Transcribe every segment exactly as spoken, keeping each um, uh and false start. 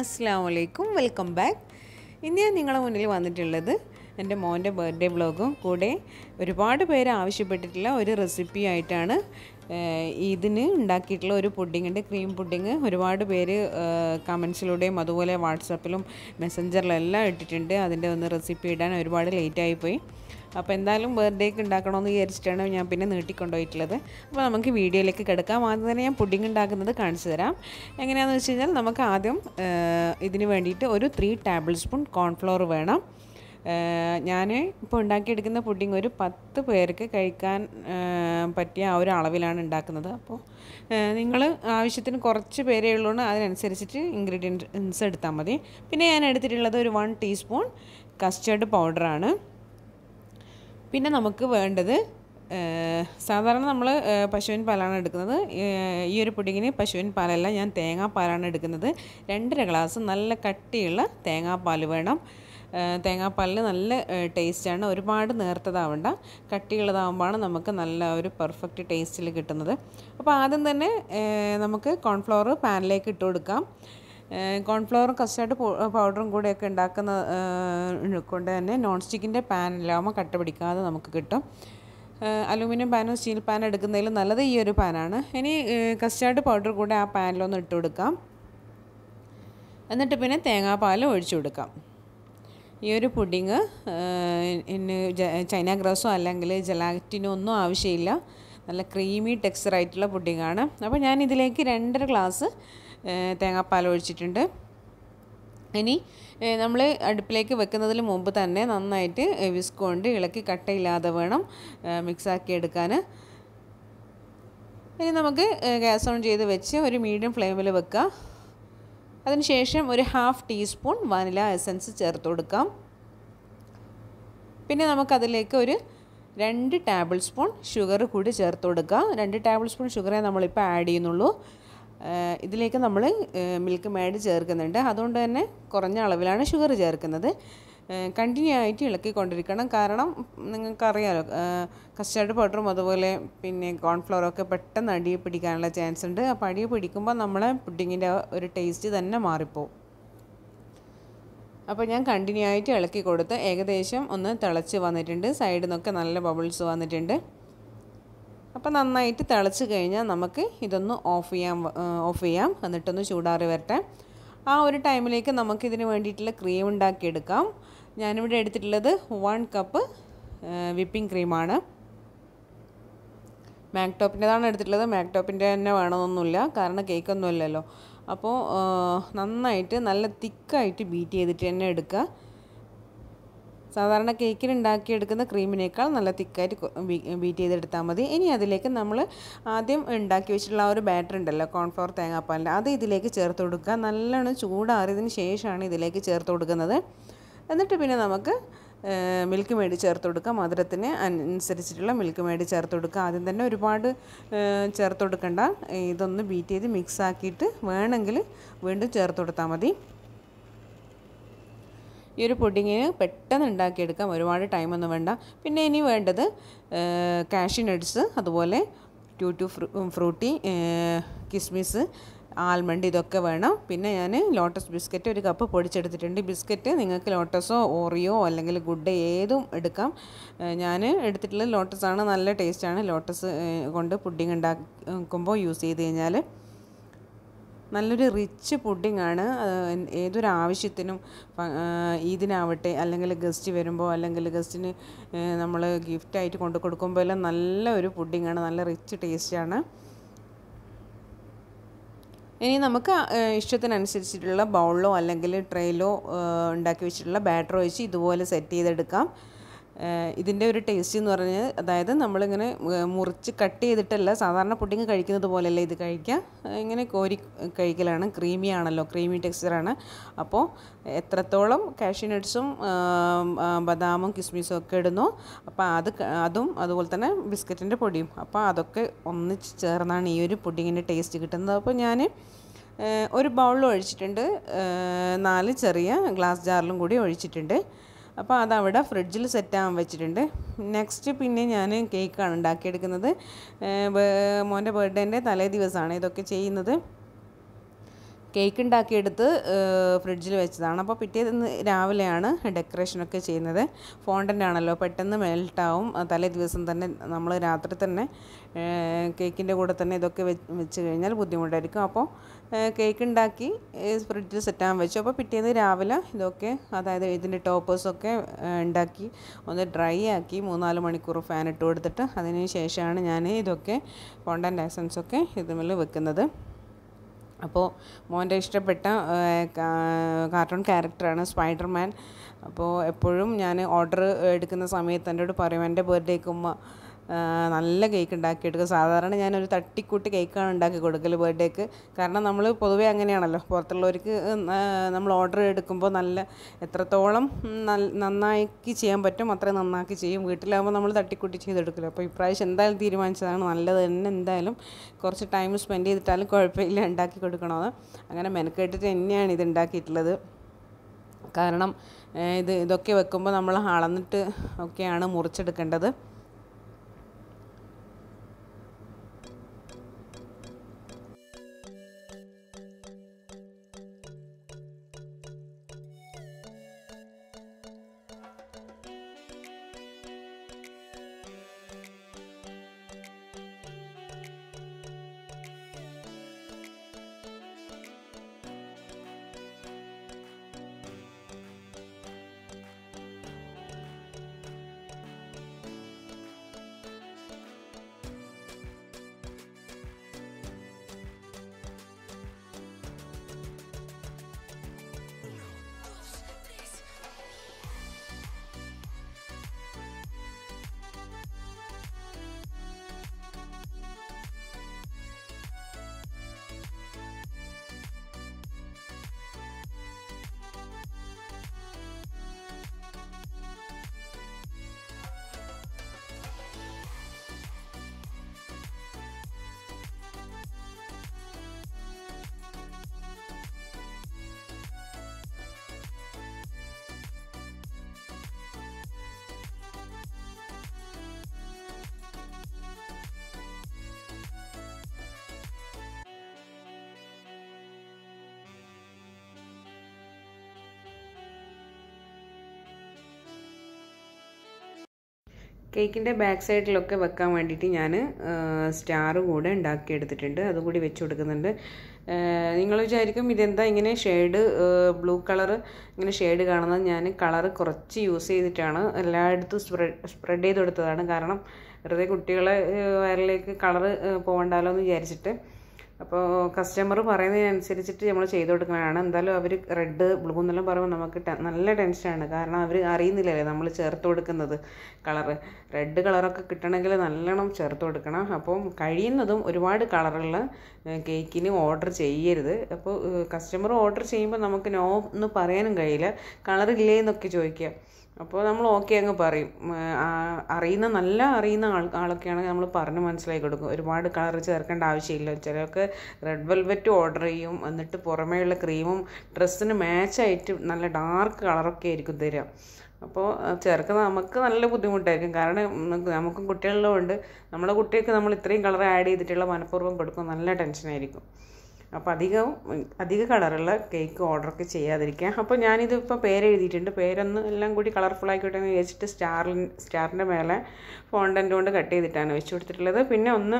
അസ്സലാമു welcome back. ഇന്ന് ഞാൻ നിങ്ങളുടെ മുന്നിൽ വന്നിട്ടുള്ളത് എൻ്റെ മോൻ്റെ ബർത്ത്ഡേ വ്ളോഗും കൂടെ ഒരുപാട് പേര് ആവശ്യപ്പെട്ടിട്ടുള്ള ഒരു റെസിപ്പി ആയിട്ടാണ്. ഇതിന് ഉണ്ടാക്കിയിട്ടുള്ള ഒരു പുഡിങ്ങിൻ്റെ ക്രീം പുഡിങ് ഒരുപാട് പേര് കമൻസിലൂടെയും അതുപോലെ വാട്സാപ്പിലും മെസ്സഞ്ചറിലും എല്ലാം ഇട്ടിട്ടുണ്ട്. അതിൻ്റെ ഒന്ന് റെസിപ്പി ഇടാൻ ഒരുപാട് ലേറ്റായിപ്പോയി. അപ്പോൾ എന്തായാലും ബർത്ത്ഡേക്ക് ഉണ്ടാക്കണമെന്ന് വിചാരിച്ചിട്ടാണ് ഞാൻ പിന്നെ നീട്ടിക്കൊണ്ടുപോയിട്ടുള്ളത്. അപ്പോൾ നമുക്ക് വീഡിയോയിലേക്ക് കിടക്കാം. ആദ്യം തന്നെ ഞാൻ പുഡിങ് ഉണ്ടാക്കുന്നത് കാണിച്ചു തരാം. എങ്ങനെയാണെന്ന് വെച്ച് കഴിഞ്ഞാൽ നമുക്ക് ആദ്യം ഇതിന് വേണ്ടിയിട്ട് ഒരു ത്രീ ടേബിൾ സ്പൂൺ കോൺഫ്ലോർ വേണം. ഞാൻ ഇപ്പോൾ ഉണ്ടാക്കിയെടുക്കുന്ന പുഡിങ് ഒരു പത്ത് പേർക്ക് കഴിക്കാൻ പറ്റിയ ആ ഒരു അളവിലാണ് ഉണ്ടാക്കുന്നത്. അപ്പോൾ നിങ്ങൾ ആവശ്യത്തിന് കുറച്ച് പേരേ ഉള്ളൂ, അതിനനുസരിച്ചിട്ട് ഇൻഗ്രീഡിയൻസ് എടുത്താൽ മതി. പിന്നെ ഞാൻ എടുത്തിട്ടുള്ളത് ഒരു വൺ ടീസ്പൂൺ കസ്റ്റേർഡ് പൗഡറാണ്. പിന്നെ നമുക്ക് വേണ്ടത് സാധാരണ നമ്മൾ പശുവിൻ പാലാണ് എടുക്കുന്നത്. ഈ ഒരു പുഡിങ്ങിന് പശുവിൻ പാലല്ല, ഞാൻ തേങ്ങാപ്പാലാണ് എടുക്കുന്നത്. രണ്ടര ഗ്ലാസ് നല്ല കട്ടിയുള്ള തേങ്ങാപ്പാൽ വേണം. തേങ്ങാപ്പാലിന് നല്ല ടേസ്റ്റാണ്, ഒരുപാട് നേർത്തതാവണ്ട, കട്ടിയുള്ളതാകുമ്പോഴാണ് നമുക്ക് നല്ല ഒരു പെർഫെക്റ്റ് ടേസ്റ്റിൽ കിട്ടുന്നത്. അപ്പോൾ ആദ്യം തന്നെ നമുക്ക് കോൺഫ്ലവർ പാനിലേക്ക് ഇട്ട് കൊടുക്കാം. കോൺഫ്ലവറും കസ്റ്റേർഡ് പൗഡറും കൂടെയൊക്കെ ഉണ്ടാക്കുന്ന കൊണ്ട് തന്നെ നോൺ സ്റ്റിക്കിൻ്റെ പാനിലാകുമ്പോൾ കട്ട പിടിക്കാതെ നമുക്ക് കിട്ടും. അലൂമിനിയം പാനോ സ്റ്റീൽ പാൻ എടുക്കുന്നതിൽ നല്ലത് ഈ ഒരു പാനാണ്. ഇനി കസ്റ്റേർഡ് പൗഡർ കൂടെ ആ പാനിലൊന്ന് ഇട്ട് കൊടുക്കാം. എന്നിട്ട് പിന്നെ തേങ്ങാപ്പാൽ ഒഴിച്ചു കൊടുക്കാം. ഈ ഒരു പുഡിങ് ഇന്ന് ചൈന ഗ്രാസോ അല്ലെങ്കിൽ ജലാറ്റിനോ ഒന്നും ആവശ്യമില്ല, നല്ല ക്രീമി ടെക്സ്ചറായിട്ടുള്ള പുഡിങ്ങാണ്. അപ്പോൾ ഞാൻ ഇതിലേക്ക് രണ്ടര ഗ്ലാസ് തേങ്ങാപ്പാൽ ഒഴിച്ചിട്ടുണ്ട്. ഇനി നമ്മൾ അടുപ്പിലേക്ക് വെക്കുന്നതിന് മുമ്പ് തന്നെ നന്നായിട്ട് വിസ്ക് കൊണ്ട് ഇളക്കി കട്ടയില്ലാതെ വേണം മിക്സാക്കി എടുക്കാൻ. ഇനി നമുക്ക് ഗ്യാസ് ഓൺ ചെയ്ത് വെച്ച് ഒരു മീഡിയം ഫ്ലെയിമിൽ വെക്കുക. അതിനുശേഷം ഒരു ഹാഫ് ടീസ്പൂൺ വാനില എസൻസ് ചേർത്ത് കൊടുക്കാം. പിന്നെ നമുക്കതിലേക്ക് ഒരു രണ്ട് ടേബിൾ സ്പൂൺ ഷുഗർ കൂടി ചേർത്ത് കൊടുക്കാം. രണ്ട് ടേബിൾ സ്പൂൺ ഷുഗറേ നമ്മളിപ്പോൾ ആഡ് ചെയ്യുന്നുള്ളൂ. ഇതിലേക്ക് നമ്മൾ മിൽക്ക് മേഡ് ചേർക്കുന്നുണ്ട്, അതുകൊണ്ട് തന്നെ കുറഞ്ഞ അളവിലാണ് ഷുഗർ ചേർക്കുന്നത്. കണ്ടിന്യൂ ആയിട്ട് ഇളക്കിക്കൊണ്ടിരിക്കണം, കാരണം നിങ്ങൾക്കറിയാലോ കസ്റ്റേർഡ് പൗഡറും അതുപോലെ പിന്നെ കോൺഫ്ലവറൊക്കെ പെട്ടെന്ന് അടി പിടിക്കാനുള്ള ചാൻസ് ഉണ്ട്. അപ്പോൾ അടി പിടിക്കുമ്പോൾ നമ്മളെ പുഡിങ്ങിൻ്റെ ഒരു ടേസ്റ്റ് തന്നെ മാറിപ്പോവും. അപ്പോൾ ഞാൻ കണ്ടിന്യൂ ആയിട്ട് ഇളക്കി കൊടുത്ത് ഏകദേശം ഒന്ന് തിളച്ച് വന്നിട്ടുണ്ട്. സൈഡിൽ നിന്നൊക്കെ നല്ല ബബിൾസ് വന്നിട്ടുണ്ട്. അപ്പോൾ നന്നായിട്ട് തിളച്ച് കഴിഞ്ഞാൽ നമുക്ക് ഇതൊന്ന് ഓഫ് ചെയ്യാം ഓഫ് ചെയ്യാം എന്നിട്ടൊന്ന് ചൂടാറി വരട്ടെ. ആ ഒരു ടൈമിലേക്ക് നമുക്കിതിന് വേണ്ടിയിട്ടുള്ള ക്രീം ഉണ്ടാക്കിയെടുക്കാം. ഞാനിവിടെ എടുത്തിട്ടുള്ളത് വൺ കപ്പ് വിപ്പിംഗ് ക്രീമാണ്. മാക്ടോപ്പിൻ്റെതാണ് എടുത്തിട്ടുള്ളത്. മാക്ടോപ്പിൻ്റെ തന്നെ വേണമെന്നൊന്നുമില്ല, കാരണം കേക്കൊന്നും ഇല്ലല്ലോ. അപ്പോൾ നന്നായിട്ട് നല്ല തിക്കായിട്ട് ബീറ്റ് ചെയ്തിട്ട് തന്നെ എടുക്കുക. സാധാരണ കേക്കിന് ഉണ്ടാക്കിയെടുക്കുന്ന ക്രീമിനേക്കാൾ നല്ല തിക്കായിട്ട് ബീറ്റ് ചെയ്തെടുത്താൽ മതി. ഇനി അതിലേക്ക് നമ്മൾ ആദ്യം ഉണ്ടാക്കി വെച്ചിട്ടുള്ള ആ ഒരു ബാറ്റർ ഉണ്ടല്ലോ, കോൺഫ്ലവർ തേങ്ങാപ്പാലിൻ്റെ, അത് ഇതിലേക്ക് ചേർത്ത് കൊടുക്കുക. നല്ലോണം ചൂടാറിയതിന് ശേഷമാണ് ഇതിലേക്ക് ചേർത്ത് കൊടുക്കുന്നത്. എന്നിട്ട് പിന്നെ നമുക്ക് മിൽക്ക് മേഡ് ചേർത്ത് കൊടുക്കുക. മധുരത്തിന് അനുസരിച്ചിട്ടുള്ള മിൽക്ക് മേഡ് ചേർത്ത് കൊടുക്കുക. ആദ്യം തന്നെ ഒരുപാട് ചേർത്ത് കൊടുക്കണ്ട. ഇതൊന്ന് ബീറ്റ് ചെയ്ത് മിക്സ് ആക്കിയിട്ട് വേണമെങ്കിൽ വീണ്ടും ചേർത്ത് കൊടുത്താൽ മതി. ഈ ഒരു പുഡിങ്ങിന് പെട്ടെന്ന് ഉണ്ടാക്കിയെടുക്കാം, ഒരുപാട് ടൈമൊന്നും വേണ്ട. പിന്നെ ഇനി വേണ്ടത് കാഷ്യൂ നട്ട്സ്, അതുപോലെ ട്യൂട്ടി ഫ്രൂട്ടി, കിസ്മിസ്, ആൽമണ്ട്, ഇതൊക്കെ വേണം. പിന്നെ ഞാൻ ലോട്ടസ് ബിസ്ക്കറ്റ് ഒരു കപ്പ് പൊടിച്ചെടുത്തിട്ടുണ്ട്. ബിസ്ക്കറ്റ് നിങ്ങൾക്ക് ലോട്ടസോ ഓറിയോ അല്ലെങ്കിൽ ഗുഡ് ഏതും എടുക്കാം. ഞാൻ എടുത്തിട്ടുള്ളത് ലോട്ടസാണ്, നല്ല ടേസ്റ്റാണ്. ലോട്ടസ് കൊണ്ട് പുഡിങ് ഉണ്ടാക്കുമ്പോൾ യൂസ് ചെയ്ത് കഴിഞ്ഞാൽ നല്ലൊരു റിച്ച് പുഡിങ്ങാണ്. ഏതൊരു ആവശ്യത്തിനും, ഈദിനാവട്ടെ അല്ലെങ്കിൽ ഗസ്റ്റ് വരുമ്പോൾ അല്ലെങ്കിൽ ഗസ്റ്റിന് നമ്മൾ ഗിഫ്റ്റായിട്ട് കൊണ്ടു കൊടുക്കുമ്പോൾ എല്ലാം നല്ല ഒരു പുഡിങ്ങാണ്, നല്ല റിച്ച് ടേസ്റ്റാണ്. ഇനി നമുക്ക് ഇഷ്ടത്തിനനുസരിച്ചിട്ടുള്ള ബൗളിലോ അല്ലെങ്കിൽ ട്രേയിലോ ഉണ്ടാക്കി വെച്ചിട്ടുള്ള ബാറ്റർ വെച്ച് ഇതുപോലെ സെറ്റ് ചെയ്തെടുക്കാം. ഇതിൻ്റെ ഒരു ടേസ്റ്റ് എന്ന് പറഞ്ഞാൽ, അതായത് നമ്മളിങ്ങനെ മുറിച്ച് കട്ട് ചെയ്തിട്ടല്ല സാധാരണ പുഡിങ് കഴിക്കുന്നത് പോലെയല്ല ഇത് കഴിക്കുക, ഇങ്ങനെ കോരി കഴിക്കലാണ്. ക്രീമി ആണല്ലോ, ക്രീമി ടെക്സ്ചറാണ്. അപ്പോൾ എത്രത്തോളം കാഷ്യൂ നട്ട്സും ബദാമും കിസ്മിസും ഒക്കെ ഇടുന്നു, അപ്പോൾ അത് അതും അതുപോലെ തന്നെ ബിസ്ക്കറ്റിൻ്റെ പൊടിയും, അപ്പോൾ അതൊക്കെ ഒന്നിച്ച് ചേർന്നാണ് ഈ ഒരു പുഡിങ്ങിൻ്റെ ടേസ്റ്റ് കിട്ടുന്നത്. അപ്പോൾ ഞാൻ ഒരു ബൗളിൽ ഒഴിച്ചിട്ടുണ്ട്, നാല് ചെറിയ ഗ്ലാസ് ജാറിലും കൂടി ഒഴിച്ചിട്ടുണ്ട്. അപ്പോൾ അതവിടെ ഫ്രിഡ്ജിൽ സെറ്റാകാൻ വെച്ചിട്ടുണ്ട്. നെക്സ്റ്റ് പിന്നെ ഞാൻ കേക്കാണ് ഉണ്ടാക്കിയെടുക്കുന്നത്. മോൻ്റെ ബർത്ത്ഡേൻ്റെ തലേ ദിവസമാണ് ഇതൊക്കെ ചെയ്യുന്നത്. കേക്ക് ഉണ്ടാക്കിയെടുത്ത് ഫ്രിഡ്ജിൽ വെച്ചതാണ്. അപ്പോൾ പിറ്റേന്ന് രാവിലെയാണ് ഡെക്കറേഷനൊക്കെ ചെയ്യുന്നത്. ഫോണ്ടൻ്റ് ആണല്ലോ, പെട്ടെന്ന് മെൽട്ടാവും. തലേ ദിവസം തന്നെ നമ്മൾ രാത്രി തന്നെ കേക്കിൻ്റെ കൂടെ തന്നെ ഇതൊക്കെ വെച്ച് കഴിഞ്ഞാൽ ബുദ്ധിമുട്ടായിരിക്കും. അപ്പോൾ കേക്ക് ഉണ്ടാക്കി ഫ്രിഡ്ജിൽ സെറ്റാൻ വെച്ചു. അപ്പോൾ പിറ്റേന്ന് രാവിലെ ഇതൊക്കെ, അതായത് ഇതിൻ്റെ ടോപ്പേഴ്സൊക്കെ ഉണ്ടാക്കി ഒന്ന് ഡ്രൈ ആക്കി മൂന്നാല് മണിക്കൂർ ഫാൻ ഇട്ട് കൊടുത്തിട്ട് അതിന് ശേഷമാണ് ഞാൻ ഇതൊക്കെ ഫോണ്ടൻ്റ് എസൻസൊക്കെ ഇതുമേൽ വെക്കുന്നത്. അപ്പോൾ മോൻ്റെ ഇഷ്ടപ്പെട്ട കാർട്ടൂൺ ക്യാരക്ടറാണ് സ്പൈഡർമാൻ. അപ്പോൾ എപ്പോഴും ഞാൻ ഓർഡർ എടുക്കുന്ന സമയത്ത് എന്നോട് പറയും, എൻ്റെ ബർത്ത്ഡേക്ക് ഉമ്മ നല്ല കേക്ക് ഉണ്ടാക്കിയെടുക്കുക. സാധാരണ ഞാനൊരു തട്ടിക്കൂട്ടി കേക്കാണ് ഉണ്ടാക്കി കൊടുക്കൽ ബർത്ത്ഡേക്ക്. കാരണം നമ്മൾ പൊതുവേ അങ്ങനെയാണല്ലോ, പുറത്തുള്ളവർക്ക് നമ്മൾ ഓർഡർ എടുക്കുമ്പോൾ നല്ല എത്രത്തോളം നന്നാക്കി ചെയ്യാൻ പറ്റും അത്രയും നന്നാക്കി ചെയ്യും. വീട്ടിലാകുമ്പോൾ നമ്മൾ തട്ടിക്കൂട്ടി ചെയ്തെടുക്കില്ല. അപ്പോൾ ഇപ്രാവശ്യം എന്തായാലും തീരുമാനിച്ചതാണ്, നല്ലത് തന്നെ എന്തായാലും കുറച്ച് ടൈം സ്പെൻഡ് ചെയ്തിട്ടാലും കുഴപ്പമില്ല ഉണ്ടാക്കി കൊടുക്കണമെന്ന്. അങ്ങനെ മെനക്കെട്ടിട്ട് തന്നെയാണ് ഇത് ഉണ്ടാക്കിയിട്ടുള്ളത്. കാരണം ഇത് ഇതൊക്കെ വെക്കുമ്പോൾ നമ്മൾ അളന്നിട്ട് ഒക്കെയാണ് മുറിച്ചെടുക്കേണ്ടത്. കേക്കിൻ്റെ ബാക്ക് സൈഡിലൊക്കെ വെക്കാൻ വേണ്ടിയിട്ട് ഞാൻ സ്റ്റാർ കൂടെ ഉണ്ടാക്കിയെടുത്തിട്ടുണ്ട്, അതും കൂടി വെച്ച് കൊടുക്കുന്നുണ്ട്. നിങ്ങൾ വിചാരിക്കും ഇതെന്താ ഇങ്ങനെ ഷെയ്ഡ് ബ്ലൂ കളർ ഇങ്ങനെ ഷെയ്ഡ് കാണുന്നത്. ഞാൻ കളർ കുറച്ച് യൂസ് ചെയ്തിട്ടാണ് എല്ലായിടത്തും സ്പ്രെഡ് സ്പ്രെഡ് ചെയ്ത് കൊടുത്തതാണ്. കാരണം വെറുതെ കുട്ടികളെ വയറിലേക്ക് കളർ പോകണ്ടല്ലോ എന്ന് വിചാരിച്ചിട്ട്. അപ്പോൾ കസ്റ്റമർ പറയുന്നതിനനുസരിച്ചിട്ട് നമ്മൾ ചെയ്ത് കൊടുക്കുന്നതാണ്. എന്തായാലും അവർ റെഡ് ബ്ലൂ എന്നെല്ലാം പറയുമ്പോൾ നമുക്ക് നല്ല ടെൻഷനാണ്. കാരണം അവർ അറിയുന്നില്ലല്ലേ നമ്മൾ ചേർത്ത് കൊടുക്കുന്നത് കളറ്. റെഡ് കളറൊക്കെ കിട്ടണമെങ്കിൽ നല്ലോണം ചേർത്ത് കൊടുക്കണം. അപ്പം കഴിയുന്നതും ഒരുപാട് കളറുള്ള കേക്കിന് ഓർഡർ ചെയ്യരുത്. അപ്പോൾ കസ്റ്റമർ ഓർഡർ ചെയ്യുമ്പോൾ നമുക്ക് നോ എന്ന് പറയാനും കഴിയില്ല. കളറില്ലേ എന്നൊക്കെ ചോദിക്കുക. അപ്പോൾ നമ്മൾ ഓക്കെ അങ്ങ് പറയും. അറിയുന്ന നല്ല അറിയുന്ന ആൾ ആളൊക്കെയാണെങ്കിൽ നമ്മൾ പറഞ്ഞ് മനസ്സിലാക്കി കൊടുക്കും. ഒരുപാട് കളർ ചേർക്കേണ്ട ആവശ്യമില്ല. ചിലർക്ക് റെഡ് വെൽവെറ്റ് ഓർഡർ ചെയ്യും, എന്നിട്ട് പുറമേയുള്ള ക്രീമും ഡ്രസ്സിന് മാച്ചായിട്ട് നല്ല ഡാർക്ക് കളറൊക്കെ ആയിരിക്കും തരിക. അപ്പോൾ ചേർക്കുന്നത് നമുക്ക് നല്ല ബുദ്ധിമുട്ടായിരിക്കും. കാരണം നമുക്കും കുട്ടികളുള്ളതുകൊണ്ട് നമ്മുടെ കുട്ടികൾക്ക് നമ്മൾ ഇത്രയും കളർ ആഡ് ചെയ്തിട്ടുള്ള മനഃപൂർവ്വം കൊടുക്കും, നല്ല ടെൻഷനായിരിക്കും. അപ്പോൾ അധികം അധിക കളറുള്ള കേക്ക് ഓർഡറൊക്കെ ചെയ്യാതിരിക്കുക. അപ്പോൾ ഞാനിത് ഇപ്പോൾ പേരെഴുതിയിട്ടുണ്ട്. പേരൊന്ന് എല്ലാം കൂടി കളർഫുൾ ആയിക്കോട്ടെ എന്ന് വിചാരിച്ചിട്ട് സ്റ്റാറിൽ സ്റ്റാറിൻ്റെ മേലെ ഫോണ്ടൻ്റ് കൊണ്ട് കട്ട് ചെയ്തിട്ടാണ് വെച്ച് കൊടുത്തിട്ടുള്ളത്. പിന്നെ ഒന്ന്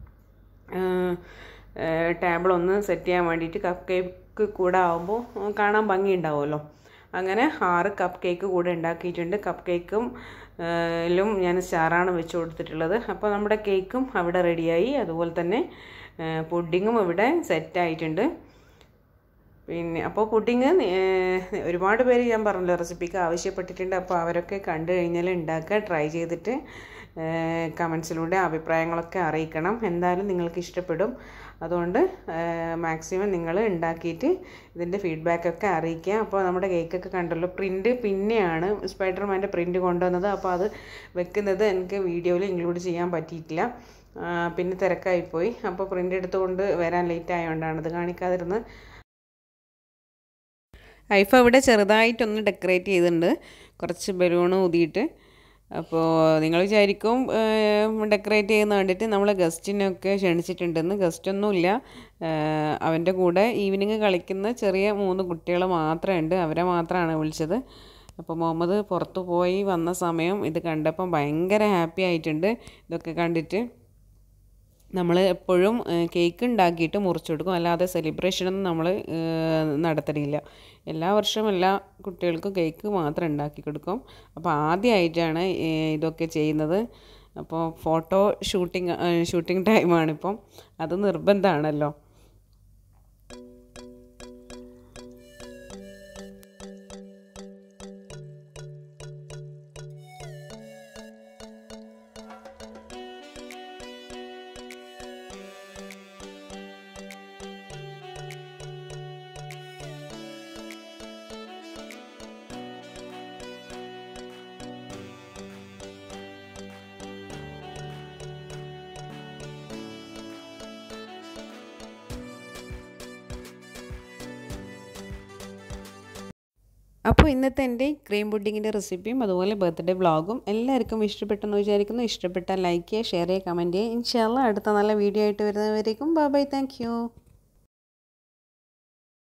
ടേബിൾ ഒന്ന് സെറ്റ് ചെയ്യാൻ വേണ്ടിയിട്ട് കപ്പ് കേക്ക് കൂടെ ആകുമ്പോൾ കാണാൻ ഭംഗി ഉണ്ടാവുമല്ലോ. അങ്ങനെ ആറ് കപ്പ് കേക്ക് കൂടെ ഉണ്ടാക്കിയിട്ടുണ്ട്. കപ്പ് കേക്കും ലും ഞാൻ സ്റ്റാറാണ് വെച്ച് കൊടുത്തിട്ടുള്ളത്. അപ്പോൾ നമ്മുടെ കേക്കും അവിടെ റെഡിയായി. അതുപോലെ തന്നെ പുഡിങ്ങും ഇവിടെ സെറ്റായിട്ടുണ്ട്. പിന്നെ അപ്പോൾ പുഡിങ് ഒരുപാട് പേര് ഞാൻ പറഞ്ഞല്ലോ റെസിപ്പിക്ക് ആവശ്യപ്പെട്ടിട്ടുണ്ട്. അപ്പോൾ അവരൊക്കെ കണ്ടു കഴിഞ്ഞാൽ ഉണ്ടാക്കുക, ട്രൈ ചെയ്തിട്ട് കമൻസിലൂടെ അഭിപ്രായങ്ങളൊക്കെ അറിയിക്കണം. എന്തായാലും നിങ്ങൾക്ക് ഇഷ്ടപ്പെടും. അതുകൊണ്ട് മാക്സിമം നിങ്ങൾ ഉണ്ടാക്കിയിട്ട് ഇതിൻ്റെ ഫീഡ്ബാക്കൊക്കെ അറിയിക്കുക. അപ്പോൾ നമ്മുടെ കേക്കൊക്കെ കണ്ടല്ലോ, പ്രിൻറ്റ് പിന്നെയാണ് സ്പൈഡർമാൻ്റെ പ്രിൻറ്റ് കൊണ്ടുവന്നത്. അപ്പോൾ അത് വെക്കുന്നത് എനിക്ക് വീഡിയോയിൽ ഇൻക്ലൂഡ് ചെയ്യാൻ പറ്റിയിട്ടില്ല, പിന്നെ തിരക്കായിപ്പോയി. അപ്പോൾ പ്രിൻ്റ് എടുത്തുകൊണ്ട് വരാൻ ലേറ്റ് ആയതുകൊണ്ടാണ് ഇത് കാണിക്കാതിരുന്നത്. ഐഫ ഇവിടെ ചെറുതായിട്ടൊന്ന് ഡെക്കറേറ്റ് ചെയ്തിട്ടുണ്ട്, കുറച്ച് ബലൂൺ ഊതിയിട്ട്. അപ്പോൾ നിങ്ങൾ വിചാരിക്കും ഡെക്കറേറ്റ് ചെയ്യുന്ന കണ്ടിട്ട് നമ്മൾ ഗസ്റ്റിനൊക്കെ ക്ഷണിച്ചിട്ടുണ്ടെന്ന്. ഗസ്റ്റൊന്നുമില്ല. അവൻ്റെ കൂടെ ഈവനിങ് കളിക്കുന്ന ചെറിയ മൂന്ന് കുട്ടികൾ മാത്രമേ ഉണ്ട്. അവരെ മാത്രമാണ് വിളിച്ചത്. അപ്പോൾ മുഹമ്മദ് പുറത്തു പോയി വന്ന സമയം ഇത് കണ്ടപ്പം ഭയങ്കര ഹാപ്പി ആയിട്ടുണ്ട്. ഇതൊക്കെ കണ്ടിട്ട് നമ്മൾ എപ്പോഴും കേക്ക് ഉണ്ടാക്കിയിട്ട് മുറിച്ച് കൊടുക്കും, അല്ലാതെ സെലിബ്രേഷനൊന്നും നമ്മൾ നടത്തലില്ല. എല്ലാ വർഷവും എല്ലാ കുട്ടികൾക്കും കേക്ക് മാത്രം ഉണ്ടാക്കി കൊടുക്കും. അപ്പോൾ ആദ്യമായിട്ടാണ് ഇതൊക്കെ ചെയ്യുന്നത്. അപ്പോൾ ഫോട്ടോ ഷൂട്ടിങ് ഷൂട്ടിംഗ് ടൈമാണിപ്പം, അത് നിർബന്ധമാണല്ലോ. അപ്പോൾ ഇന്നത്തെ എൻ്റെ ക്രീം പുഡിങ്ങിൻ്റെ റെസിപ്പിയും അതുപോലെ ബർത്ത്ഡേ വ്ളോഗും എല്ലാവർക്കും ഇഷ്ടപ്പെട്ടെന്ന് വിചാരിക്കുന്നു. ഇഷ്ടപ്പെട്ടാൽ ലൈക്ക് ചെയ്യുക, ഷെയർ ചെയ്യുക, കമൻറ്റ് ചെയ്യുക. ഇൻഷാ അല്ലാഹ് അടുത്ത നല്ല വീഡിയോ ആയിട്ട് വരുന്നവരേക്കും ബൈ ബൈ, താങ്ക് യു.